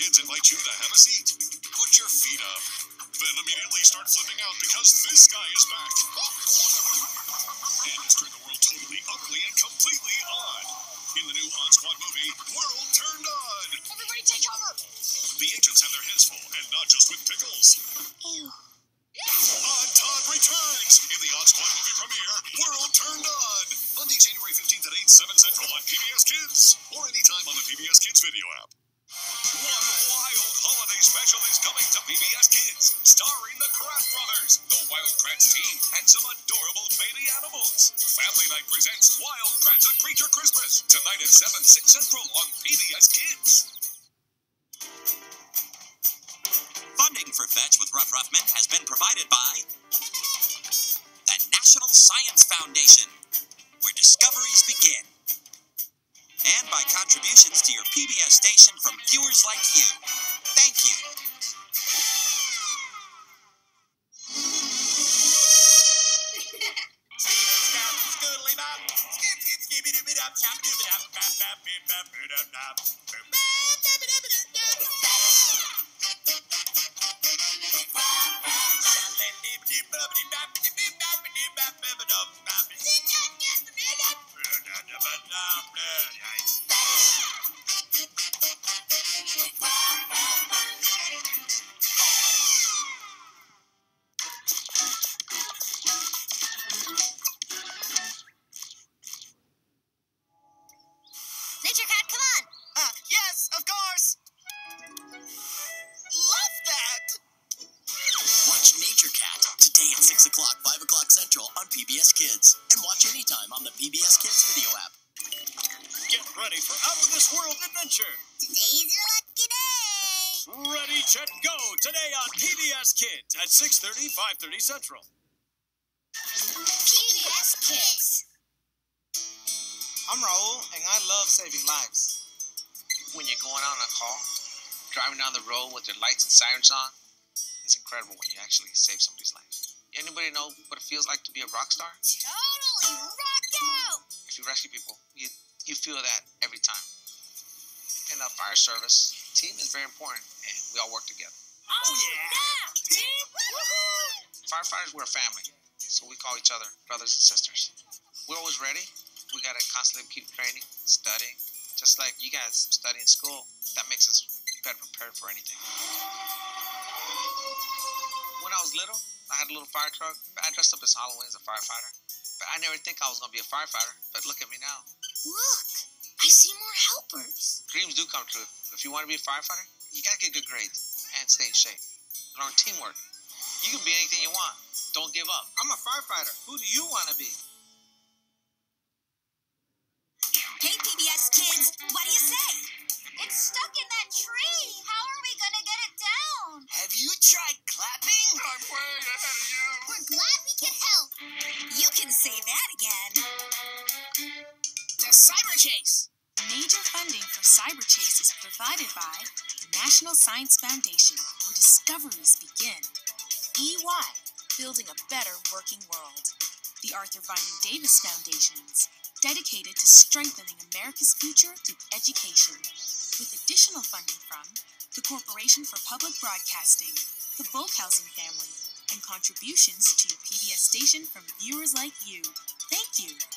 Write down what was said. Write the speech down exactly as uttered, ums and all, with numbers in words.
Kids invite you to have a seat. Put your feet up. Then immediately start flipping out because this guy is back. And has turned the world totally, utterly, and completely on. In the new On Squad movie, World Turned On. Everybody take cover. The agents have their hands full, and not just with pickles. Ew. Odd Todd returns in the On Squad movie premiere, World Turned On. Monday, January fifteenth at eight, seven Central on P B S Kids. Or anytime on the P B S Kids video app. One wild holiday special is coming to P B S Kids, starring the Kratts brothers, the Wild Kratts team, and some adorable baby animals. Family Night presents Wild Kratts: A Creature Christmas, tonight at seven, six Central on P B S Kids. Funding for Fetch with Ruff Ruffman has been provided by the National Science Foundation, where discoveries begin. And by contributions to your P B S station from viewers like you. Thank you. Nature Cat, come on! Uh, yes, of course! Love that! Watch Nature Cat today at six o'clock, five o'clock Central on P B S Kids. And watch anytime on the P B S Kids video app. Get ready for out-of-this-world adventure. Today's your lucky day! Ready, set, go! Today on P B S Kids at six thirty, five thirty Central. P B S Kids. I'm Raul, and I love saving lives. When you're going out on a call, driving down the road with your lights and sirens on, it's incredible when you actually save somebody's life. Anybody know what it feels like to be a rock star? Totally rock out! If you rescue people, you, you feel that every time. In the fire service, team is very important, and we all work together. Oh, yeah! Team! Woohoo! Firefighters, we're a family, so we call each other brothers and sisters. We're always ready. We gotta constantly keep training, studying. Just like you guys study in school, that makes us better prepared for anything. When I was little, I had a little fire truck. I dressed up as Halloween as a firefighter. But I never think I was gonna be a firefighter. But look at me now. Look! I see more helpers. Dreams do come true. If you want to be a firefighter, you gotta get good grades and stay in shape. Learn teamwork. You can be anything you want. Don't give up. I'm a firefighter. Who do you want to be? Hey, P B S Kids, what do you say? It's stuck in that tree. How are we gonna get it down? Have you tried clapping? I'm way ahead of you. We're glad we can help. You can say that again. The Cyberchase. Major funding for Cyberchase is provided by the National Science Foundation, where discoveries begin. E Y, building a better working world. The Arthur Vining Davis Foundations, dedicated to strengthening America's future through education, with additional funding from the Corporation for Public Broadcasting, the Volkhousing family, and contributions to your P B S station from viewers like you. Thank you.